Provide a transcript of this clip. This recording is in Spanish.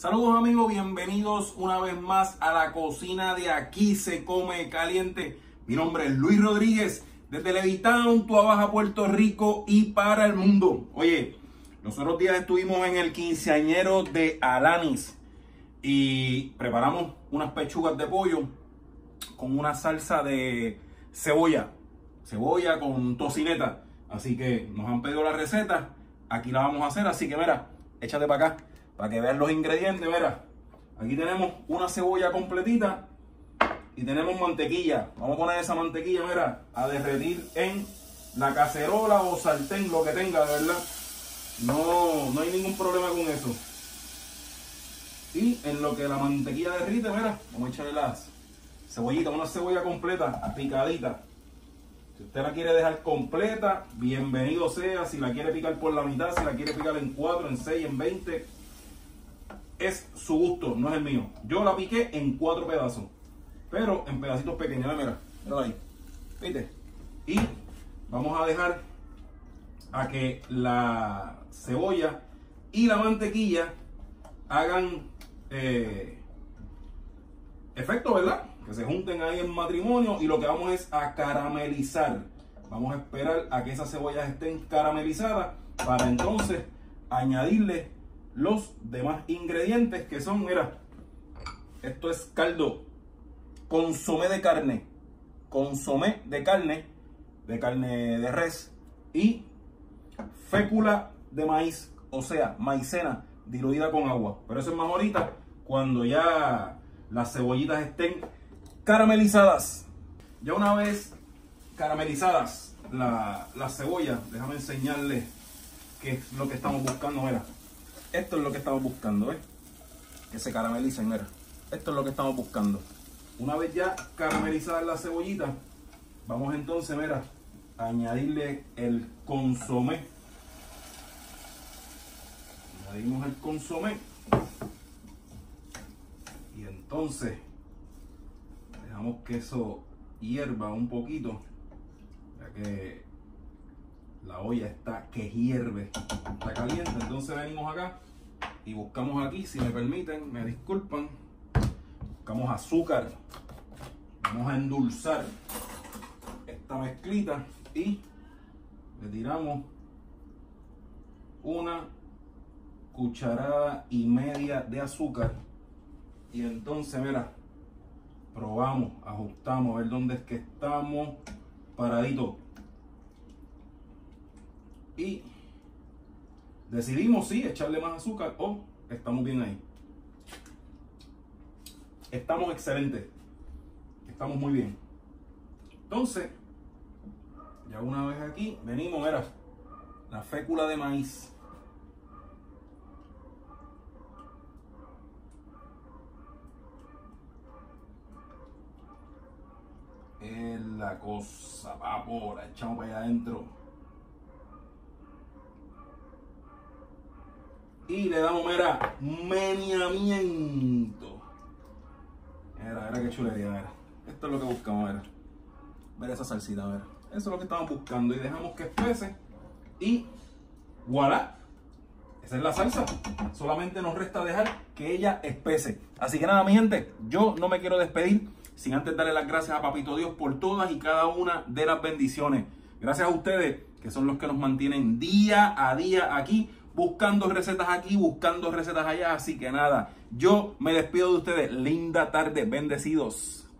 Saludos amigos, bienvenidos una vez más a la cocina de Aquí se come caliente. Mi nombre es Luis Rodríguez, desde Levitown, Tua Baja, Puerto Rico y para el mundo. Oye, los otros días estuvimos en el quinceañero de Alanis y preparamos unas pechugas de pollo con una salsa de cebolla con tocineta. Así que nos han pedido la receta, aquí la vamos a hacer, así que mira, échate para acá. Para que vean los ingredientes, mira. Aquí tenemos una cebolla completita y tenemos mantequilla. Vamos a poner esa mantequilla, mira, a derretir en la cacerola o sartén, lo que tenga, de verdad. No hay ningún problema con eso. Y en lo que la mantequilla derrite, mira, vamos a echarle las cebollitas, una cebolla completa, picadita. Si usted la quiere dejar completa, bienvenido sea. Si la quiere picar por la mitad, si la quiere picar en 4, en 6, en 20... es su gusto, no es el mío. Yo la piqué en 4 pedazos, pero en pedacitos pequeños. Mira ahí, ¿viste? Y vamos a dejar a que la cebolla y la mantequilla hagan efecto, ¿verdad? Que se junten ahí en matrimonio, y lo que vamos es a caramelizar. Vamos a esperar a que esas cebollas estén caramelizadas para entonces añadirle los demás ingredientes, que son, mira, esto es caldo, consomé de carne de res y fécula de maíz, o sea, maicena diluida con agua. Pero eso es más ahorita, cuando ya las cebollitas estén caramelizadas. Ya una vez caramelizadas las cebollas, déjame enseñarles qué es lo que estamos buscando. Mira, esto es lo que estamos buscando, ¿ves? Que se caramelicen, mira. Esto es lo que estamos buscando. Una vez ya caramelizadas las cebollitas, vamos entonces, mira, a añadirle el consomé. Añadimos el consomé. Y entonces dejamos que eso hierva un poquito, ya que la olla está que hierve, está caliente. Entonces venimos acá y buscamos aquí, si me permiten, me disculpan, buscamos azúcar. Vamos a endulzar esta mezclita y le tiramos 1,5 cucharadas de azúcar. Y entonces, mira, probamos, ajustamos, a ver dónde es que estamos paraditos. Y decidimos si echarle más azúcar o estamos bien ahí. Estamos excelentes. Estamos muy bien. Entonces, ya una vez aquí, venimos, mira, la fécula de maíz. Es la cosa, papo, la echamos para allá adentro. Y le damos, mira, meneamiento. Mira qué chulería, mira. Esto es lo que buscamos, mira. Mira esa salsita, mira. Eso es lo que estamos buscando. Y dejamos que espese. Y voilà. Esa es la salsa. Solamente nos resta dejar que ella espese. Así que nada, mi gente, yo no me quiero despedir sin antes darle las gracias a Papito Dios por todas y cada una de las bendiciones. Gracias a ustedes, que son los que nos mantienen día a día aquí, buscando recetas aquí, buscando recetas allá. Así que nada, yo me despido de ustedes. Linda tarde, bendecidos.